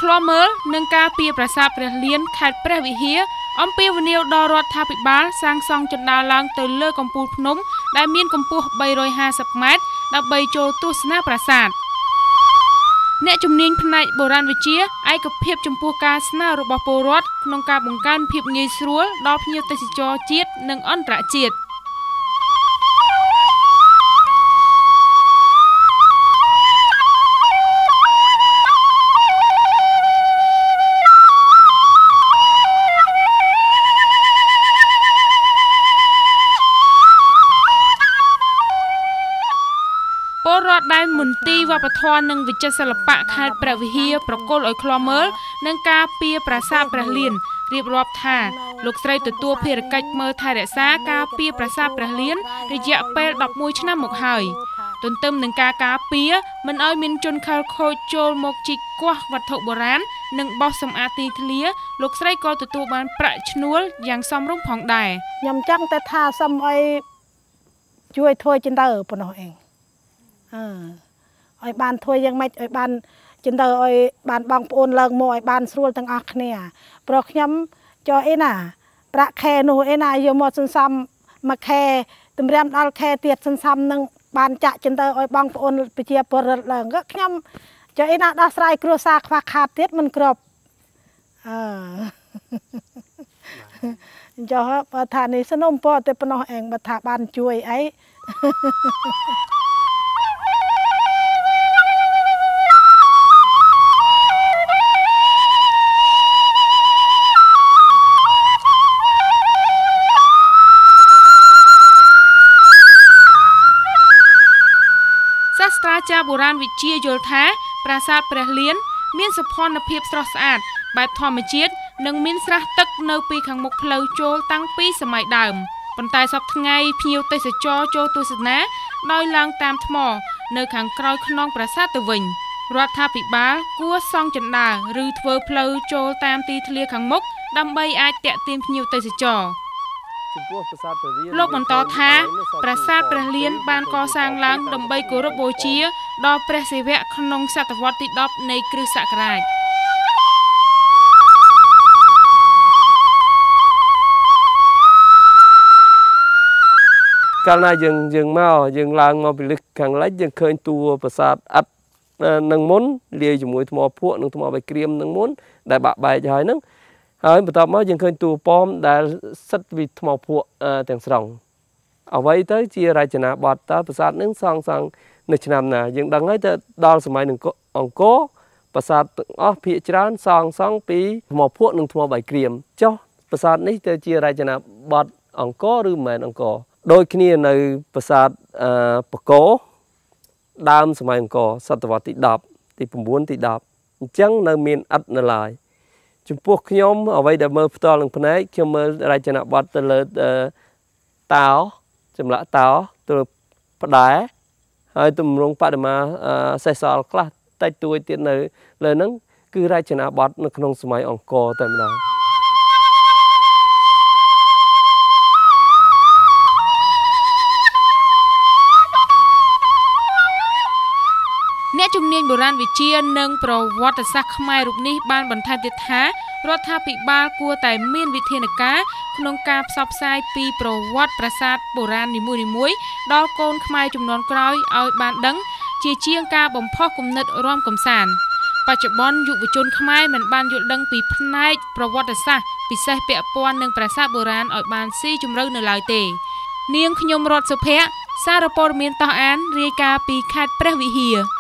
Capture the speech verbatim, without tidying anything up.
ក្លមើលនឹងការពីប្រាសាទព្រះលៀនខេត្តព្រះវិហារអំពីវនីវដល់រដ្ឋាភិបាលសាងសង់ជណ្ដើរឡើងទៅលើកំពូលភ្នំដែលមានកម្ពស់បីរយហាសិបម៉ែត្រដើម្បីចូលទស្សនាប្រាសាទអ្នកជំនាញផ្នែកបុរាណវិទ្យាឯកភាពចំពោះការស្នើរបស់ពលរដ្ឋក្នុងការបង្កើនភាពងាយស្រួលដល់ភ្ញៀវទេសចរជាតិនិងអន្តរជាតិពលរដ្ឋដែលមន្ទីរវប្បធម៌និងវិចិត្រសិល្បៈខេត្តព្រះវិហារប្រគល់ឲ្យឃ្លាំមើលនឹងការពារប្រាសាទព្រះលៀនរៀបរាប់ថាលោកស្រីទទួលភារកិច្ចមើលថែរក្សាការពារប្រាសាទព្រះលៀនរយៈពេលដប់មួយឆ្នាំមកហើយទន្ទឹមនឹងការការពារមិនឲ្យមានជនខិលខូចចូលមកជីកគាស់វត្ថុបុរាណនិងបោះសម្អាតទីធ្លាលោកស្រីក៏ទទួលបានប្រាក់ឈ្នួលយ៉ាងសមរម្យផងដែរខ្ញុំចង់តែថាសូមឲ្យជួយធ្វើចិនទៅប៉ុណ្ណោះឯងអើឲ្យបានធ្វើយ៉ាងម៉េចឲ្យបានចិនទៅឲ្យបានបងប្អូនឡើងមកឲ្យបានស្រួលទាំងអស់គ្នាព្រោះខ្ញុំចុះអីណាប្រាក់ខែនោះអីណាយកមកសន្សំមួយខែតម្រាំដល់ខែទៀតសន្សំនឹងបានចាក់ចិនទៅឲ្យបងប្អូនប្រជាពលរដ្ឋឡើងក៏ខ្ញុំចុះអីណាដោះស្រាយគ្រួសារខ្វះខាតទៀតមិនគ្រប់អឺចុះបើថានេះសនំពរតែប៉ុណ្ណោះឯងបើថាបានជួយអីសាស្ត្រាចារ្យបុរាណវិទ្យាយល់ថាប្រាសាទព្រះលៀនមានសោភ័ណភាពស្រស់ស្អាតបែបធម្មជាតិនិងមានស្រះទឹកនៅពីខាងមុខផ្លូវចូលតាំងពីសម័យដើមប៉ុន្តែសប្តាហ៍ថ្ងៃភ្ញៀវទេសចរចូលទស្សនាដោយឡើងតាមថ្មនៅខាងក្រោយខ្នងប្រាសាទទៅវិញរដ្ឋាភិបាលគួរសង់ជណ្ដើរឬធ្វើផ្លូវចូលតាមទីធ្លាខាងមុខដើម្បីអាចទាក់ទាញភ្ញៀវទេសចរលោកបន្តថាប្រាសាទព្រះលៀនបានកសាងឡើងដើម្បីគោរពបូជាដល់ព្រះសិវៈក្នុងសតវត្សទីដប់នៃគ្រិស្តសករាជកាលណាយើងយើងមកយើងឡើងមកពីលិចខាងលិចយើងឃើញតួប្រាសាទឥដ្ឋនឹងមុនលាយជាមួយថ្មភក់និងថ្មបៃក្រៀមនឹងមុនដែលបាក់បែកហើយហ្នឹងហើយបន្ទាប់មកយើងឃើញតួប៉មដែលសិតពីថ្មភក់ទាំងស្រុងអ្វីទៅជារចនាបថតើប្រាសាទនឹងសង់សង់នៅឆ្នាំណាយើងដឹងហើយទៅដល់សម័យអង្គរប្រាសាទទាំងអស់ភាគច្រើនសង់សង់ពីថ្មភក់និងថ្មបៃក្រៀមចុះប្រាសាទនេះទៅជារចនាបថអង្គរឬមិនមែនអង្គរដូចគ្នានៅប្រាសាទបកោដើមសម័យអង្គរសតវត្សទីដប់ទី៩ទីដប់អញ្ចឹងនៅមានឥដ្ឋនៅឡើយចំពោះខ្ញុំអ្វីដែលមើលផ្ទាល់នឹងភ្នែកខ្ញុំមើលរចនាបថទៅលើតោចម្លាក់តោទៅផ្ដែហើយទម្រង់បដិមាសេះសល់ខ្លះតិចតួចទៀតនៅលើហ្នឹងគឺរចនាបថនៅក្នុងសម័យអង្គរតែម្ដងអ្នកជំនាញបុរាណវិទ្យានិងប្រវត្តិសាស្ត្រខ្មែររូបនេះបានបន្ថែមទៀតថារដ្ឋាភិបាលគួរតែមានវិធានការក្នុងការផ្សព្វផ្សាយពីប្រវត្តិប្រាសាទបុរាណនីមួយៗដល់កូនខ្មែរជំនាន់ក្រោយឲ្យបានដឹងជាជាងការបំផុសគំនិតរាំកំសាន្តបច្ចុប្បន្នយុវជនខ្មែរមិនបានយល់ដឹងពីផ្នែកប្រវត្តិសាស្ត្រពិសេសពាក់ព័ន្ធនឹងប្រាសាទបុរាណឲ្យបានស៊ីជម្រៅនៅឡើយទេនាងខ្ញុំរតសុភ័ក្រសារព័ត៌មានតោះអានរាយការណ៍ពីខេត្តព្រះវិហារ